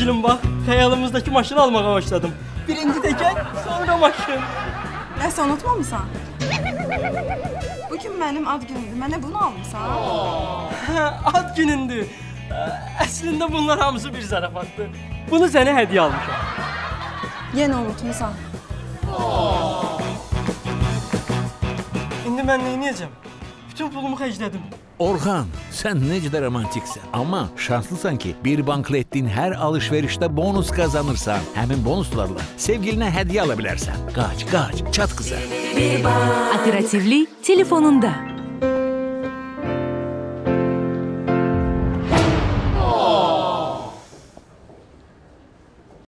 sevgilim bak, xəyalımızdakı maşını almağa başladım. Birinci təkər, sonra maşın. Nəsə unutmamısan? Bugün mənim ad günümdür. Mənə bunu almısan? Hə, ad günündür. Əslində bunlar hamısı bir zarafatdır. Bunu sənə hədiyyə almışam. Yenə unutmusan. İndi mən nə edəcəm? Bütün pulumu xərclədim. Orxan, sən necə də romantiksən. Amma şanslısan ki, bir bankla etdiyin hər alışverişdə bonus qazanırsan. Həmin bonuslarla sevgilinə hədiyyə ala bilərsən. Qaç, çat qıza. Operativlik telefonunda.